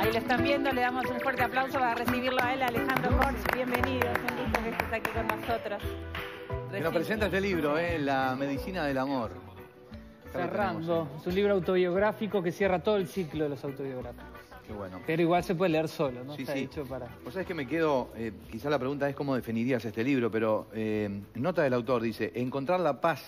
Ahí lo están viendo, le damos un fuerte aplauso para recibirlo a él, Alejandro Horch. Bienvenido, es un gusto que estés aquí con nosotros. Que nos presenta este libro, La medicina del amor. Cerrando, es un libro autobiográfico que cierra todo el ciclo de los autobiográficos. Qué bueno. Pero igual se puede leer solo, ¿no? Sí, Está sí. hecho para... Vos sabés que me quedo, quizá la pregunta es cómo definirías este libro, pero nota del autor dice, encontrar la paz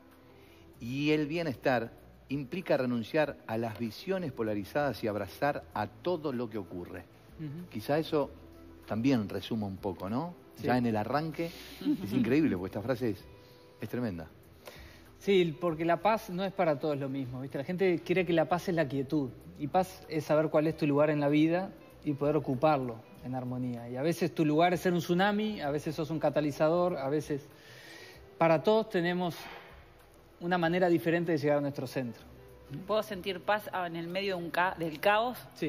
y el bienestar implica renunciar a las visiones polarizadas y abrazar a todo lo que ocurre. Quizá eso también resuma un poco, ¿no? Sí. Ya en el arranque es increíble, porque esta frase es tremenda. Sí, porque la paz no es para todos lo mismo, ¿viste? La gente cree que la paz es la quietud, y paz es saber cuál es tu lugar en la vida y poder ocuparlo en armonía. Y a veces tu lugar es ser un tsunami, a veces sos un catalizador, a veces... Para todos tenemos una manera diferente de llegar a nuestro centro. ¿Puedo sentir paz en el medio de del caos? Sí.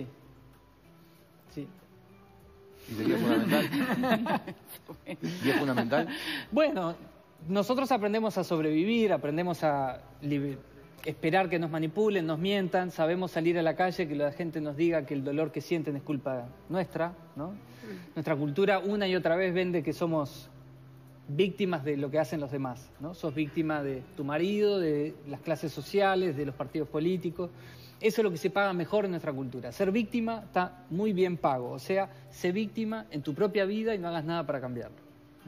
Sí. ¿Y sería fundamental? ¿Y es fundamental? Bueno, nosotros aprendemos a sobrevivir, aprendemos a esperar que nos manipulen, nos mientan, sabemos salir a la calle, que la gente nos diga que el dolor que sienten es culpa nuestra, ¿no? Nuestra cultura una y otra vez vende que somos víctimas de lo que hacen los demás, ¿no? Sos víctima de tu marido, de las clases sociales, de los partidos políticos. Eso es lo que se paga mejor en nuestra cultura. Ser víctima está muy bien pago, o sea, sé víctima en tu propia vida y no hagas nada para cambiarlo.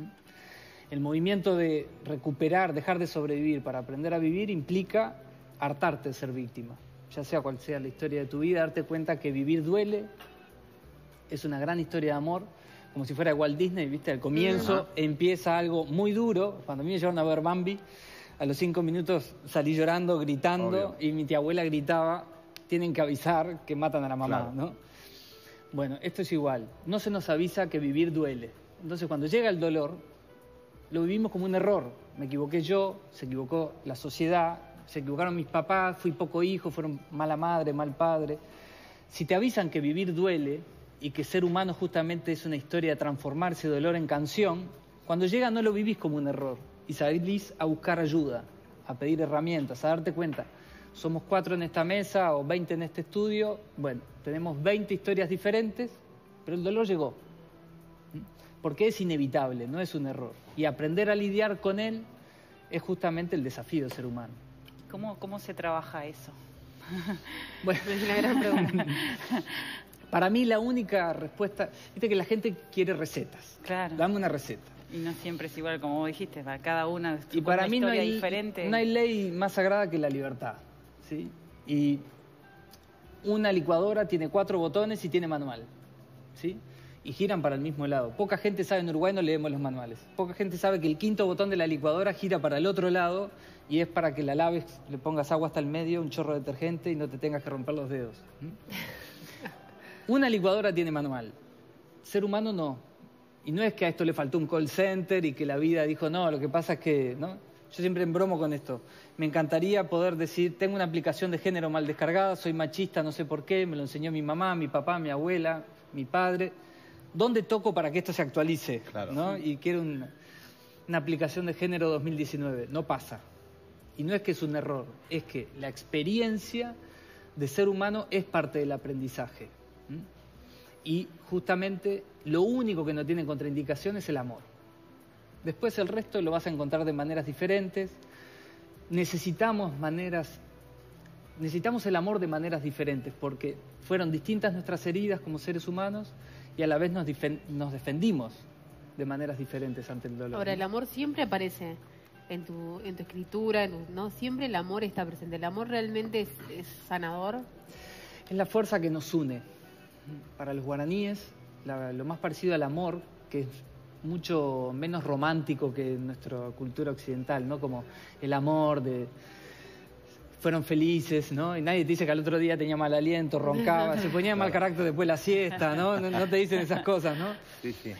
El movimiento de recuperar, dejar de sobrevivir para aprender a vivir implica hartarte de ser víctima. Ya sea cual sea la historia de tu vida, darte cuenta que vivir duele, es una gran historia de amor, como si fuera Walt Disney, ¿viste? Al comienzo empieza algo muy duro. Cuando a mí me llevaron a ver Bambi, a los 5 minutos salí llorando, gritando, y mi tía abuela gritaba, tienen que avisar que matan a la mamá, claro, ¿no? Bueno, esto es igual. No se nos avisa que vivir duele. Entonces, cuando llega el dolor, lo vivimos como un error. Me equivoqué yo, se equivocó la sociedad, se equivocaron mis papás, fui poco hijo, fueron mala madre, mal padre. Si te avisan que vivir duele y que ser humano justamente es una historia de transformar ese dolor en canción, cuando llega no lo vivís como un error y salís a buscar ayuda, a pedir herramientas, a darte cuenta. Somos 4 en esta mesa o 20 en este estudio, bueno, tenemos 20 historias diferentes, pero el dolor llegó. Porque es inevitable, no es un error. Y aprender a lidiar con él es justamente el desafío del ser humano. ¿Cómo se trabaja eso? Bueno, es una gran pregunta. Para mí la única respuesta... Viste que la gente quiere recetas. Claro. Dame una receta. Y no siempre es igual, como vos dijiste, para cada una y para mí una historia diferente. No hay ley más sagrada que la libertad, ¿sí? Y una licuadora tiene 4 botones y tiene manual, ¿sí? Y giran para el mismo lado. Poca gente sabe, en Uruguay no leemos los manuales. Poca gente sabe que el 5.º botón de la licuadora gira para el otro lado y es para que la laves, le pongas agua hasta el medio, un chorro de detergente y no te tengas que romper los dedos. Una licuadora tiene manual. Ser humano no. Y no es que a esto le faltó un call center y que la vida dijo, no, lo que pasa es que... ¿no? Yo siempre embromo con esto. Me encantaría poder decir, tengo una aplicación de género mal descargada, soy machista, no sé por qué, me lo enseñó mi mamá, mi papá, mi abuela, mi padre... ¿Dónde toco para que esto se actualice? Claro. ¿No? Y quiero una aplicación de género 2019. No pasa. Y no es que es un error, es que la experiencia de ser humano es parte del aprendizaje. Y justamente lo único que no tiene contraindicación es el amor. Después el resto lo vas a encontrar de maneras diferentes. Necesitamos el amor de maneras diferentes porque fueron distintas nuestras heridas como seres humanos y a la vez nos defendimos de maneras diferentes ante el dolor. Ahora, el amor siempre aparece en tu escritura, ¿no? Siempre el amor está presente. ¿El amor realmente es sanador? Es la fuerza que nos une. Para los guaraníes, lo más parecido al amor, que es mucho menos romántico que en nuestra cultura occidental, ¿no? Como el amor de... Fueron felices, ¿no? Y nadie te dice que al otro día tenía mal aliento, roncaba, se ponía mal carácter después de la siesta, ¿no? No te dicen esas cosas, ¿no? Sí, sí.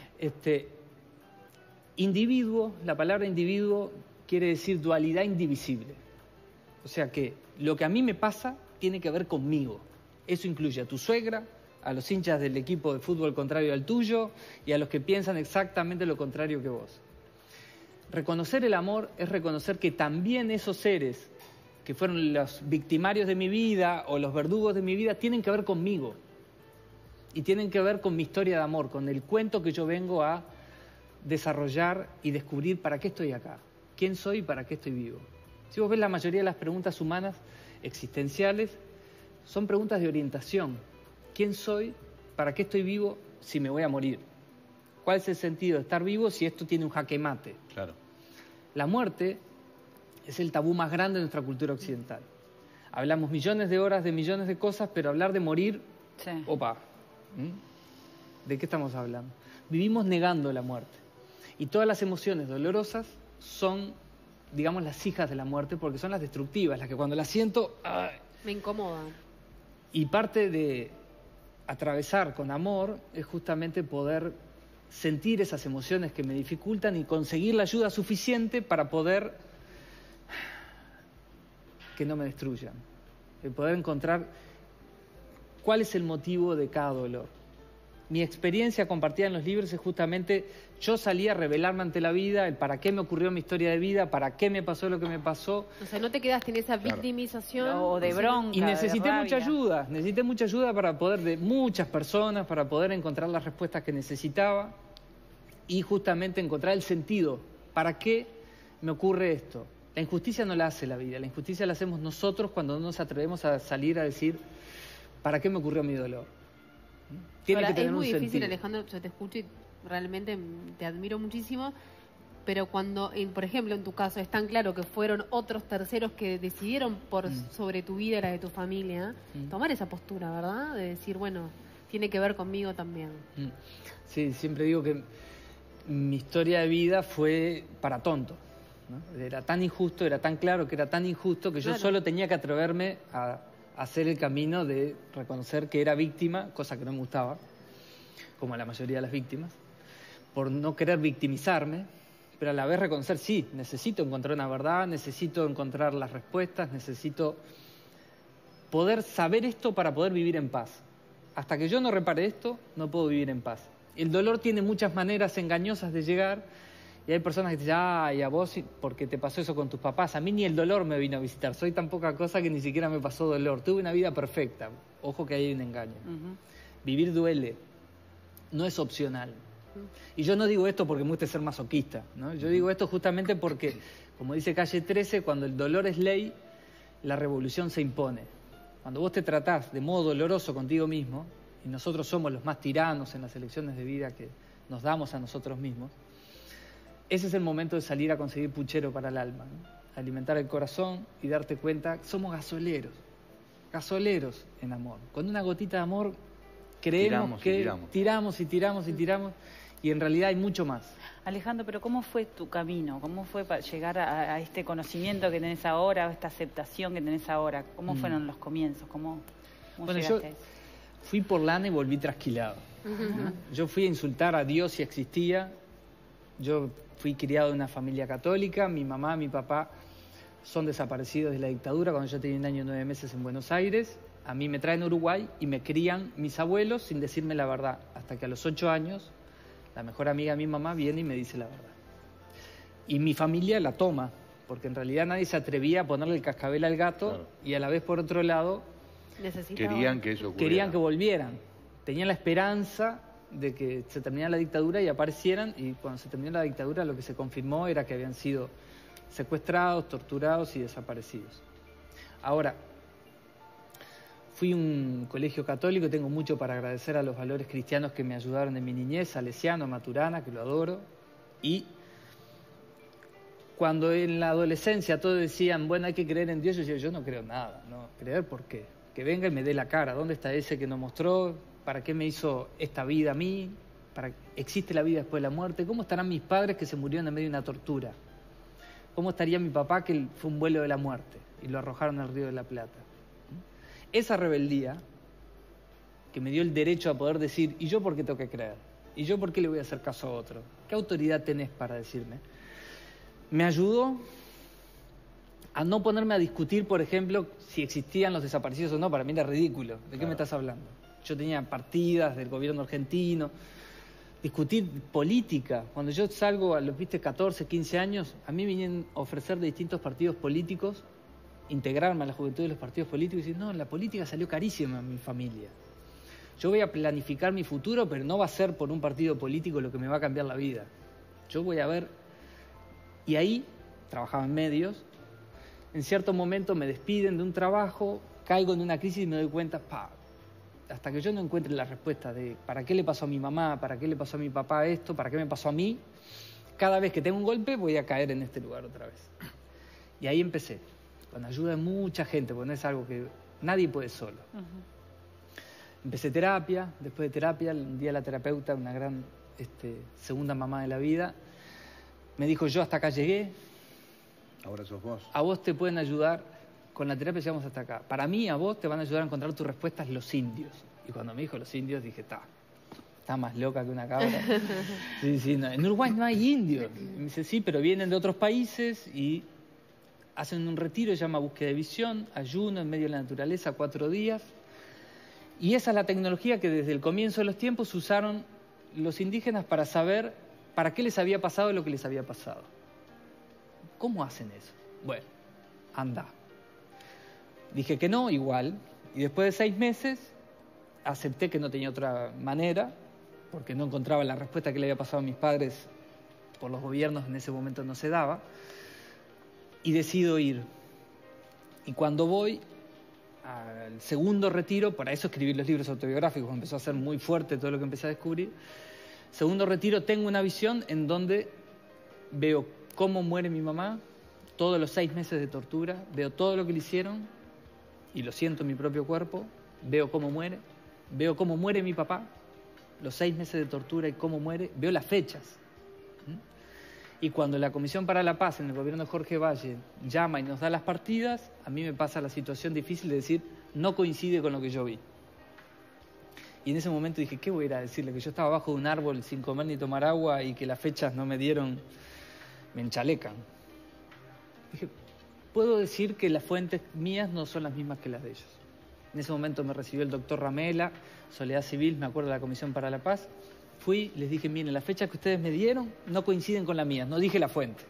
Individuo, la palabra individuo quiere decir dualidad indivisible. O sea que lo que a mí me pasa tiene que ver conmigo. Eso incluye a tu suegra, a los hinchas del equipo de fútbol contrario al tuyo y a los que piensan exactamente lo contrario que vos. Reconocer el amor es reconocer que también esos seres que fueron los victimarios de mi vida o los verdugos de mi vida tienen que ver conmigo. y tienen que ver con mi historia de amor, con el cuento que yo vengo a desarrollar y descubrir para qué estoy acá, quién soy y para qué estoy vivo. Si vos ves, la mayoría de las preguntas humanas existenciales son preguntas de orientación. ¿Quién soy? ¿Para qué estoy vivo si me voy a morir? ¿Cuál es el sentido de estar vivo si esto tiene un jaque mate? Claro. La muerte es el tabú más grande de nuestra cultura occidental. Hablamos millones de horas de millones de cosas, pero hablar de morir, Sí. opa, ¿de qué estamos hablando? Vivimos negando la muerte. Y todas las emociones dolorosas son, digamos, las hijas de la muerte, porque son las destructivas, las que cuando las siento, ¡ay! Me incomoda. Y parte de atravesar con amor es justamente poder sentir esas emociones que me dificultan y conseguir la ayuda suficiente para poder que no me destruyan, de poder encontrar cuál es el motivo de cada dolor. Mi experiencia compartida en los libros es justamente, yo salí a revelarme ante la vida, el para qué me ocurrió mi historia de vida, para qué me pasó lo que me pasó. O sea, no te quedaste en esa victimización. O de bronca. Y necesité de mucha rabia. ayuda para poder, de muchas personas, para poder encontrar las respuestas que necesitaba y justamente encontrar el sentido. ¿Para qué me ocurre esto? La injusticia no la hace la vida, la injusticia la hacemos nosotros cuando no nos atrevemos a salir a decir, ¿para qué me ocurrió mi dolor? Tiene Ahora, que tener es muy un difícil, sentido. Alejandro, yo te escucho y realmente te admiro muchísimo, pero cuando, por ejemplo, en tu caso, es tan claro que fueron otros terceros que decidieron sobre tu vida y la de tu familia, tomar esa postura, ¿verdad? De decir, bueno, tiene que ver conmigo también. Sí, siempre digo que mi historia de vida fue para tonto, ¿no? Era tan injusto, era tan claro que era tan injusto que yo Claro. solo tenía que atreverme a hacer el camino de reconocer que era víctima, cosa que no me gustaba, como la mayoría de las víctimas, por no querer victimizarme, pero a la vez reconocer, sí, necesito encontrar una verdad, necesito encontrar las respuestas, necesito poder saber esto para poder vivir en paz. Hasta que yo no repare esto, no puedo vivir en paz. El dolor tiene muchas maneras engañosas de llegar, y hay personas que te dicen, ay, a vos porque te pasó eso con tus papás. A mí ni el dolor me vino a visitar. Soy tan poca cosa que ni siquiera me pasó dolor. Tuve una vida perfecta. Ojo que ahí hay un engaño. Vivir duele. No es opcional. Y yo no digo esto porque me guste ser masoquista, ¿no? Yo digo esto justamente porque, como dice Calle 13, cuando el dolor es ley, la revolución se impone. Cuando vos te tratás de modo doloroso contigo mismo, y nosotros somos los más tiranos en las elecciones de vida que nos damos a nosotros mismos, ese es el momento de salir a conseguir puchero para el alma, ¿no? Alimentar el corazón y darte cuenta que somos gasoleros en amor. Con una gotita de amor creemos que tiramos y en realidad hay mucho más. Alejandro, pero ¿cómo fue tu camino? ¿Cómo fue para llegar a este conocimiento que tenés ahora, a esta aceptación que tenés ahora? ¿Cómo fueron los comienzos? ¿Cómo Bueno, llegaste yo a eso? fui por lana y volví trasquilado, ¿no? Yo fui a insultar a Dios si existía. Yo fui criado en una familia católica, mi mamá, mi papá son desaparecidos de la dictadura cuando yo tenía 1 año y 9 meses en Buenos Aires. A mí me traen a Uruguay y me crían mis abuelos sin decirme la verdad, hasta que a los 8 años la mejor amiga de mi mamá viene y me dice la verdad. Y mi familia la toma, porque en realidad nadie se atrevía a ponerle el cascabel al gato. Claro. Y a la vez, por otro lado, querían que eso ocurriera. Querían que volvieran. Tenían la esperanza de que se terminara la dictadura y aparecieran, y cuando se terminó la dictadura lo que se confirmó era que habían sido secuestrados, torturados y desaparecidos. Ahora, fui a un colegio católico y tengo mucho para agradecer a los valores cristianos que me ayudaron en mi niñez, Salesiano, Maturana, que lo adoro, y cuando en la adolescencia todos decían, bueno, hay que creer en Dios, yo decía, yo no creo nada, ¿no? ¿Creer por qué? Que venga y me dé la cara, ¿dónde está ese que nos mostró? ¿Para qué me hizo esta vida a mí? ¿Existe la vida después de la muerte? ¿Cómo estarán mis padres que se murieron en medio de una tortura? ¿Cómo estaría mi papá que fue un vuelo de la muerte y lo arrojaron al Río de la Plata? Esa rebeldía que me dio el derecho a poder decir, ¿y yo por qué tengo que creer? ¿Y yo por qué le voy a hacer caso a otro? ¿Qué autoridad tenés para decirme? Me ayudó a no ponerme a discutir, por ejemplo, si existían los desaparecidos o no. Para mí era ridículo. ¿De qué me estás hablando? Yo tenía partidas del gobierno argentino, discutir política. Cuando yo salgo a los 14, 15 años, a mí vienen a ofrecer de distintos partidos políticos, integrarme a la juventud de los partidos políticos y decir, no, la política salió carísima en mi familia. Yo voy a planificar mi futuro, pero no va a ser por un partido político lo que me va a cambiar la vida. Yo voy a ver... Y ahí, trabajaba en medios, en cierto momento me despiden de un trabajo, caigo en una crisis y me doy cuenta, hasta que yo no encuentre la respuesta de para qué le pasó a mi mamá, para qué le pasó a mi papá esto, para qué me pasó a mí, cada vez que tengo un golpe voy a caer en este lugar otra vez. Y ahí empecé, con ayuda de mucha gente, porque no es algo que nadie puede solo. Empecé terapia, después de terapia, un día la terapeuta, una gran segunda mamá de la vida, me dijo, yo hasta acá llegué. Ahora sos vos. A vos te pueden ayudar, con la terapia llegamos hasta acá. Para mí, a vos te van a ayudar a encontrar tus respuestas los indios. Y cuando me dijo los indios, dije, está más loca que una cabra. Sí, no. En Uruguay no hay indios. Y me dice, sí, pero vienen de otros países y hacen un retiro, se llama búsqueda de visión, ayuno en medio de la naturaleza, 4 días. Y esa es la tecnología que desde el comienzo de los tiempos usaron los indígenas para saber para qué les había pasado lo que les había pasado. ¿Cómo hacen eso? Bueno, anda. Dije que no, igual. Y después de 6 meses, acepté que no tenía otra manera, porque no encontraba la respuesta que le había pasado a mis padres por los gobiernos, en ese momento no se daba. Y decido ir. Y cuando voy al segundo retiro, para eso escribí los libros autobiográficos, empezó a ser muy fuerte todo lo que empecé a descubrir. Segundo retiro, tengo una visión en donde veo cómo muere mi mamá, todos los 6 meses de tortura, veo todo lo que le hicieron y lo siento en mi propio cuerpo, veo cómo muere mi papá, los 6 meses de tortura y cómo muere, veo las fechas. Y cuando la Comisión para la Paz en el gobierno de Jorge Valle llama y nos da las partidas, a mí me pasa la situación difícil de decir, no coincide con lo que yo vi. Y en ese momento dije, ¿qué voy a ir a decirle? Que yo estaba abajo de un árbol sin comer ni tomar agua y que las fechas no me dieron, me enchalecan. Dije, puedo decir que las fuentes mías no son las mismas que las de ellos. En ese momento me recibió el doctor Ramela, Soledad Civil, me acuerdo de la Comisión para la Paz. Fui, les dije, miren, las fechas que ustedes me dieron no coinciden con las mías, no dije la fuente.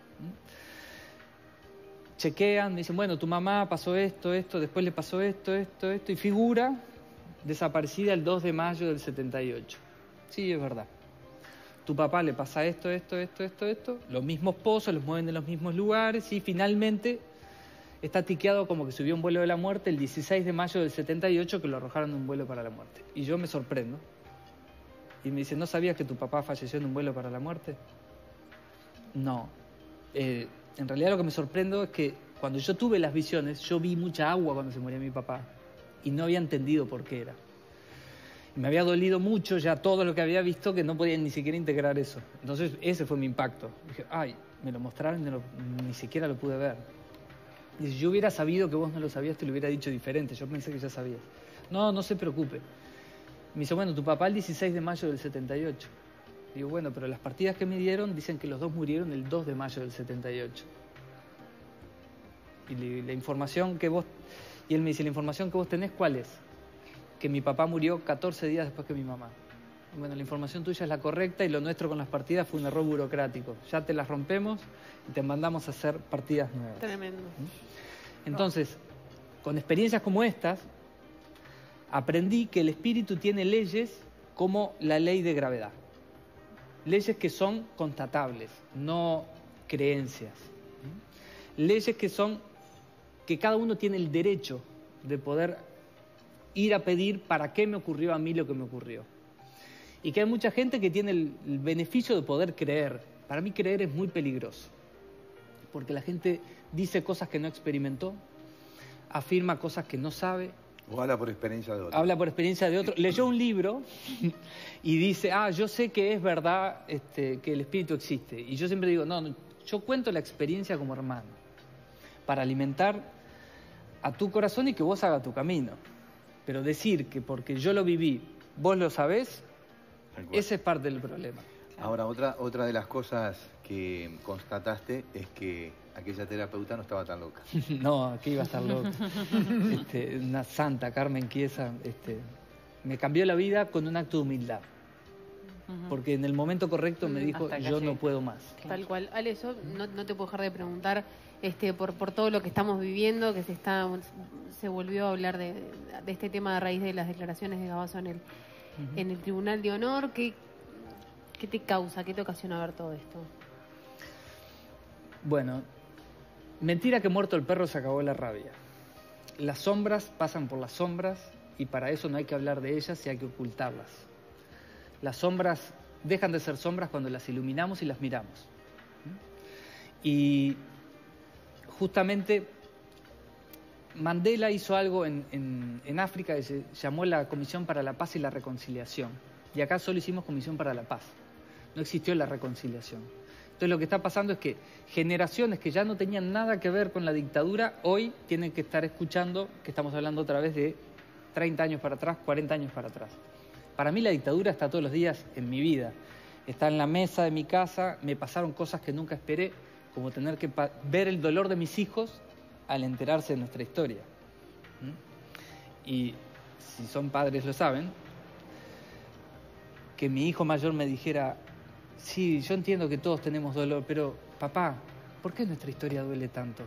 Chequean, me dicen, bueno, tu mamá pasó esto, después le pasó esto, y figura desaparecida el 2 de mayo del 78. Sí, es verdad. Tu papá le pasa esto, los mismos pozos, los mueven en los mismos lugares, y finalmente está tiqueado como que subió un vuelo de la muerte el 16 de mayo del 78, que lo arrojaron de un vuelo para la muerte. Y yo me sorprendo. Y me dice, ¿no sabías que tu papá falleció en un vuelo para la muerte? No. En realidad lo que me sorprendo es que cuando yo tuve las visiones, yo vi mucha agua cuando se moría mi papá y no había entendido por qué era. Y me había dolido mucho ya todo lo que había visto, que no podía ni siquiera integrar eso. Entonces ese fue mi impacto. Dije, ay, me lo mostraron y ni siquiera lo pude ver. Y si yo hubiera sabido que vos no lo sabías, te lo hubiera dicho diferente. Yo pensé que ya sabías. No, no se preocupe. Me dice, bueno, tu papá el 16 de mayo del 78. Digo, bueno, pero las partidas que me dieron dicen que los dos murieron el 2 de mayo del 78. Y la información que vos... Y él me dice, ¿la información que vos tenés cuál es? Que mi papá murió 14 días después que mi mamá. Bueno, la información tuya es la correcta y lo nuestro con las partidas fue un error burocrático. Ya te las rompemos y te mandamos a hacer partidas nuevas. Tremendo. Entonces, con experiencias como estas, aprendí que el espíritu tiene leyes como la ley de gravedad. Leyes que son constatables, no creencias. Leyes que cada uno tiene el derecho de poder ir a pedir para qué me ocurrió a mí lo que me ocurrió. Y que hay mucha gente que tiene el beneficio de poder creer. Para mí creer es muy peligroso, porque la gente dice cosas que no experimentó, afirma cosas que no sabe. O habla por experiencia de otro. Habla por experiencia de otro. Leyó un libro y dice, yo sé que es verdad que el espíritu existe. Y yo siempre digo, no, yo cuento la experiencia como hermano, para alimentar a tu corazón y que vos hagas tu camino. Pero decir que porque yo lo viví, vos lo sabés, ese es parte del problema. Ahora, otra de las cosas que constataste es que aquella terapeuta no estaba tan loca. No, que iba a estar loca. Una santa, Carmen Chiesa, me cambió la vida con un acto de humildad. porque en el momento correcto me dijo, yo no puedo más. Tal cual. Ale, yo no te puedo dejar de preguntar por todo lo que estamos viviendo, que se volvió a hablar de este tema a raíz de las declaraciones de Gabazo en el Tribunal de Honor. ¿Qué te causa, qué te ocasiona ver todo esto? Bueno, mentira que muerto el perro se acabó la rabia. Las sombras pasan por las sombras y para eso no hay que hablar de ellas y hay que ocultarlas. Las sombras dejan de ser sombras cuando las iluminamos y las miramos. Y justamente Mandela hizo algo en África que se llamó la Comisión para la Paz y la Reconciliación. Y acá solo hicimos Comisión para la Paz. No existió la reconciliación. Entonces lo que está pasando es que generaciones que ya no tenían nada que ver con la dictadura, hoy tienen que estar escuchando que estamos hablando otra vez de 30 años para atrás, 40 años para atrás. Para mí la dictadura está todos los días en mi vida. Está en la mesa de mi casa, me pasaron cosas que nunca esperé, como tener que ver el dolor de mis hijos al enterarse de nuestra historia. Y si son padres lo saben, que mi hijo mayor me dijera, sí, yo entiendo que todos tenemos dolor, pero papá, ¿por qué nuestra historia duele tanto?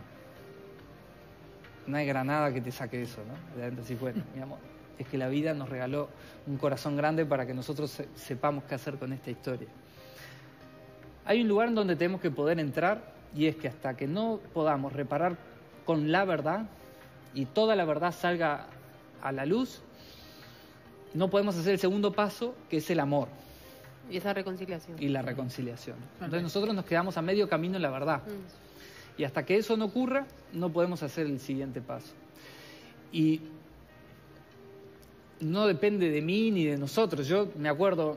No hay granada que te saque eso, ¿no? De adentro, sí, bueno, mi amor, es que la vida nos regaló un corazón grande para que nosotros sepamos qué hacer con esta historia. Hay un lugar en donde tenemos que poder entrar y es que hasta que no podamos reparar con la verdad y toda la verdad salga a la luz, no podemos hacer el segundo paso, que es el amor. Y esa reconciliación. Y la reconciliación. Entonces nosotros nos quedamos a medio camino en la verdad. Y hasta que eso no ocurra, no podemos hacer el siguiente paso. Y no depende de mí ni de nosotros. Yo me acuerdo,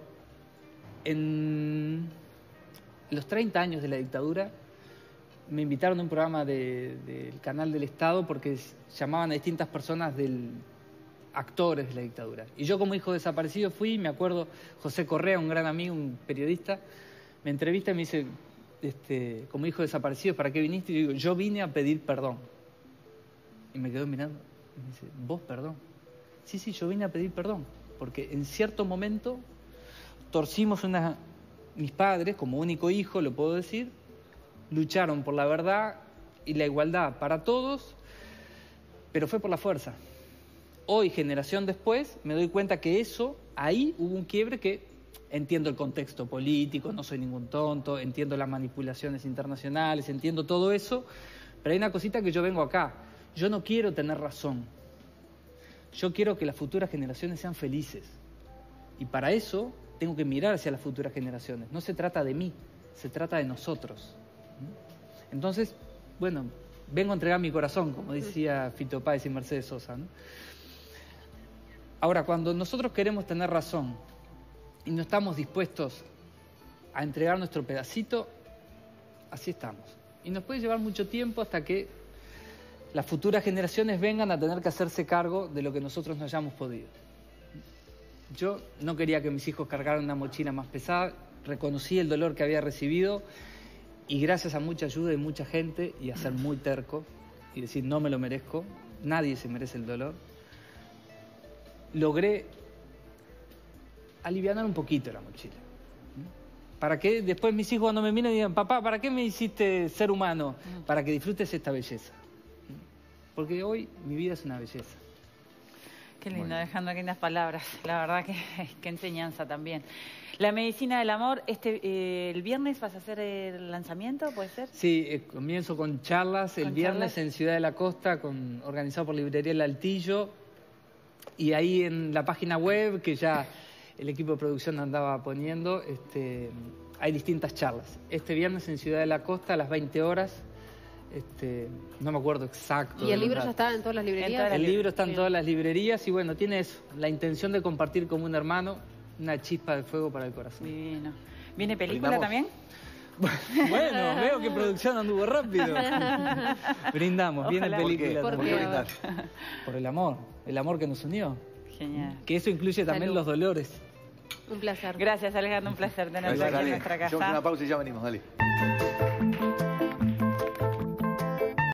en los 30 años de la dictadura, me invitaron a un programa del canal del Estado porque llamaban a distintas personas actores de la dictadura. Y yo como hijo desaparecido fui, me acuerdo, José Correa, un gran amigo, un periodista, me entrevista y me dice, como hijo desaparecido, ¿para qué viniste? Y yo digo, yo vine a pedir perdón. Y me quedó mirando y me dice, ¿vos perdón? Sí, yo vine a pedir perdón, porque en cierto momento torcimos mis padres, como único hijo, lo puedo decir, lucharon por la verdad y la igualdad para todos, pero fue por la fuerza. Hoy, generación después, me doy cuenta que ahí hubo un quiebre que entiendo el contexto político, no soy ningún tonto, entiendo las manipulaciones internacionales, entiendo todo eso, pero hay una cosita que yo vengo acá. Yo no quiero tener razón. Yo quiero que las futuras generaciones sean felices. Y para eso tengo que mirar hacia las futuras generaciones. No se trata de mí, se trata de nosotros. Entonces, bueno, vengo a entregar mi corazón, como decía Fito Páez y Mercedes Sosa, ¿no? Ahora, cuando nosotros queremos tener razón y no estamos dispuestos a entregar nuestro pedacito, así estamos. Y nos puede llevar mucho tiempo hasta que las futuras generaciones vengan a tener que hacerse cargo de lo que nosotros no hayamos podido. Yo no quería que mis hijos cargaran una mochila más pesada, reconocí el dolor que había recibido y gracias a mucha ayuda de mucha gente y a ser muy terco y decir no me lo merezco, nadie se merece el dolor, logré alivianar un poquito la mochila. Para que después mis hijos cuando me miren digan, papá, ¿para qué me hiciste ser humano? Para que disfrutes esta belleza. Porque hoy mi vida es una belleza. Qué lindo, Alejandro, qué lindas palabras. La verdad que qué enseñanza también. La medicina del amor, el viernes vas a hacer el lanzamiento, ¿puede ser? Sí, comienzo con charlas el viernes en Ciudad de la Costa, organizado por Librería El Altillo. Y ahí en la página web, que ya el equipo de producción andaba poniendo, hay distintas charlas. Este viernes en Ciudad de la Costa a las 20 horas, no me acuerdo exacto. ¿Y el libro ya está en todas las librerías? El libro está en todas las librerías y bueno, tiene eso, la intención de compartir como un hermano una chispa de fuego para el corazón. Divino. ¿Viene película también? Bueno, veo que producción anduvo rápido. Brindamos, viene película. ¿Por qué? Por el amor que nos unió. Genial. Que eso incluye también los dolores. Un placer. Gracias, Alejandro, un placer tenerte aquí en nuestra casa. Hacemos una pausa y ya venimos, dale.